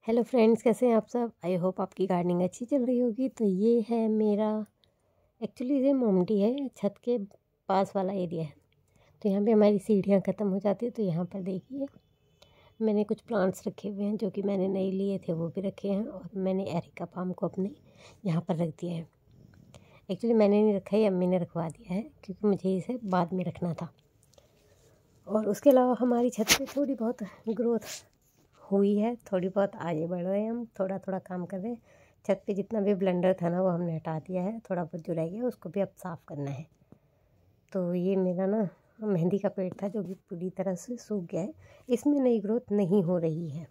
Hello friends, कैसे हैं आप सब। आई होप आपकी गार्डनिंग अच्छी चल रही होगी। तो ये है मेरा एक्चुअली ये मोमडी है, छत के पास वाला एरिया है। तो यहाँ पे हमारी सीढ़ियाँ ख़त्म हो जाती है। तो यहाँ पर देखिए मैंने कुछ प्लांट्स रखे हुए हैं जो कि मैंने नए लिए थे, वो भी रखे हैं। और मैंने एरिका पाम को अपने यहाँ पर रख दिया है। एक्चुअली मैंने नहीं रखा है, अम्मी ने रखवा दिया है क्योंकि मुझे इसे बाद में रखना था। और उसके अलावा हमारी छत पर थोड़ी बहुत ग्रोथ हुई है, थोड़ी बहुत आगे बढ़ रहे हैं हम, थोड़ा थोड़ा काम कर रहे हैं। छत पे जितना भी ब्लेंडर था ना वो हमने हटा दिया है, थोड़ा बहुत जो रह गया उसको भी अब साफ़ करना है। तो ये मेरा ना मेहंदी का पेड़ था जो कि पूरी तरह से सूख गया है, इसमें नई ग्रोथ नहीं हो रही है।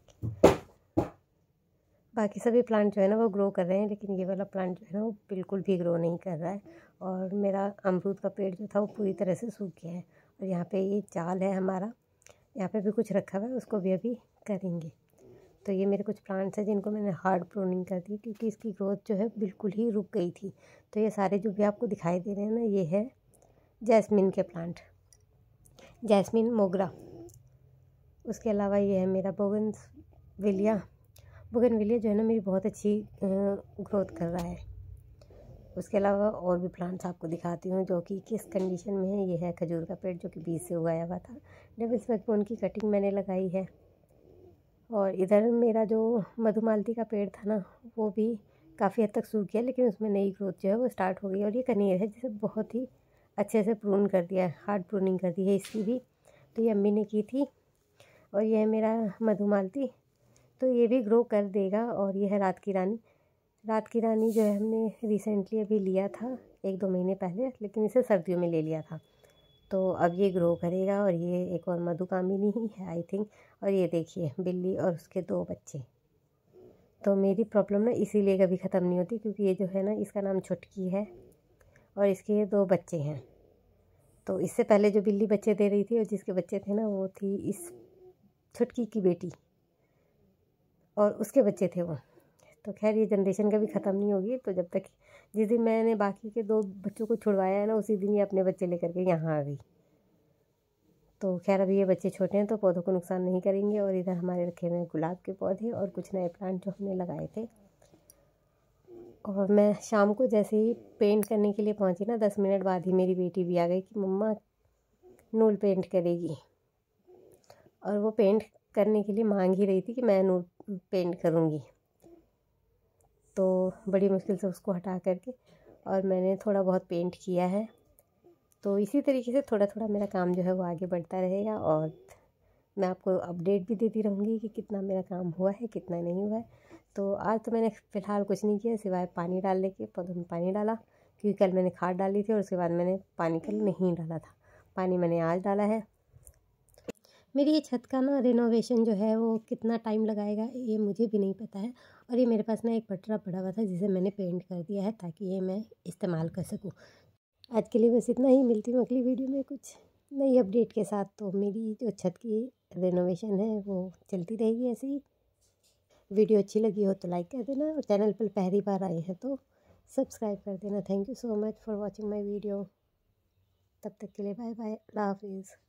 बाकी सभी प्लांट जो है ना वो ग्रो कर रहे हैं, लेकिन ये वाला प्लांट जो है ना वो बिल्कुल भी ग्रो नहीं कर रहा है। और मेरा अमरूद का पेड़ जो था वो पूरी तरह से सूख गया है। और यहाँ पे ये चाल है हमारा, यहाँ पे भी कुछ रखा हुआ है, उसको भी अभी करेंगे। तो ये मेरे कुछ प्लांट्स हैं जिनको मैंने हार्ड प्रूनिंग कर दी क्योंकि इसकी ग्रोथ जो है बिल्कुल ही रुक गई थी। तो ये सारे जो भी आपको दिखाई दे रहे हैं ना, ये है जैस्मिन के प्लांट, जैस्मिन मोगरा। उसके अलावा ये है मेरा बोगनविलिया। बोगनविलिया जो है ना मेरी बहुत अच्छी ग्रोथ कर रहा है। उसके अलावा और भी प्लांट्स आपको दिखाती हूँ जो कि किस कंडीशन में है। ये है खजूर का पेड़ जो कि बीज से उगाया हुआ था। डेविल्स बैकबोन की कटिंग मैंने लगाई है। और इधर मेरा जो मधुमालती का पेड़ था ना वो भी काफ़ी हद तक सूख गया, लेकिन उसमें नई ग्रोथ जो है वो स्टार्ट हो गई। और ये कनेर है जिसे बहुत ही अच्छे से प्रून कर दिया है, हार्ड प्रूनिंग कर दी है इसकी भी। तो ये अम्मी ने की थी। और ये है मेरा मधुमालती, तो ये भी ग्रो कर देगा। और ये है रात की रानी। रात की रानी जो है हमने रिसेंटली अभी लिया था 1-2 महीने पहले, लेकिन इसे सर्दियों में ले लिया था। तो अब ये ग्रो करेगा। और ये एक और मधुकामिनी ही है आई थिंक। और ये देखिए बिल्ली और उसके 2 बच्चे। तो मेरी प्रॉब्लम ना इसीलिए कभी ख़त्म नहीं होती क्योंकि ये जो है ना इसका नाम छुटकी है और इसके 2 बच्चे हैं। तो इससे पहले जो बिल्ली बच्चे दे रही थी और जिसके बच्चे थे ना वो थी इस छुटकी की बेटी और उसके बच्चे थे वो। तो खैर ये जनरेशन कभी ख़त्म नहीं होगी। तो जब तक जिस दिन मैंने बाकी के 2 बच्चों को छुड़वाया है ना उसी दिन ये अपने बच्चे लेकर के यहाँ आ गई। तो खैर अभी ये बच्चे छोटे हैं तो पौधों को नुकसान नहीं करेंगे। और इधर हमारे रखे हुए हैं गुलाब के पौधे और कुछ नए प्लांट जो हमने लगाए थे। और मैं शाम को जैसे ही पेंट करने के लिए पहुंची ना 10 मिनट बाद ही मेरी बेटी भी आ गई कि मम्मा नूल पेंट करेगी। और वो पेंट करने के लिए मांग ही रही थी कि मैं नूल पेंट करूँगी। तो बड़ी मुश्किल से उसको हटा करके और मैंने थोड़ा बहुत पेंट किया है। तो इसी तरीके से थोड़ा थोड़ा मेरा काम जो है वो आगे बढ़ता रहेगा। और मैं आपको अपडेट भी देती रहूँगी कि कितना मेरा काम हुआ है, कितना नहीं हुआ है। तो आज तो मैंने फ़िलहाल कुछ नहीं किया सिवाय पानी डालने के, पौधों में पानी डाला क्योंकि कल मैंने खाद डाली थी और उसके बाद मैंने पानी कल नहीं डाला था। पानी मैंने आज डाला है। मेरी ये छत का ना रिनोवेशन जो है वो कितना टाइम लगाएगा ये मुझे भी नहीं पता है। और ये मेरे पास ना एक पटरा पड़ा हुआ था जिसे मैंने पेंट कर दिया है ताकि ये मैं इस्तेमाल कर सकूँ। आज के लिए बस इतना ही। मिलती हूँ अगली वीडियो में कुछ नई अपडेट के साथ। तो मेरी जो छत की रेनोवेशन है वो चलती रहेगी ऐसे ही। वीडियो अच्छी लगी हो तो लाइक कर देना और चैनल पर पहली बार आए हैं तो सब्सक्राइब कर देना। Thank you so much for watching my video. तब तक के लिए बाय बाय, अल्लाह हाफिज़।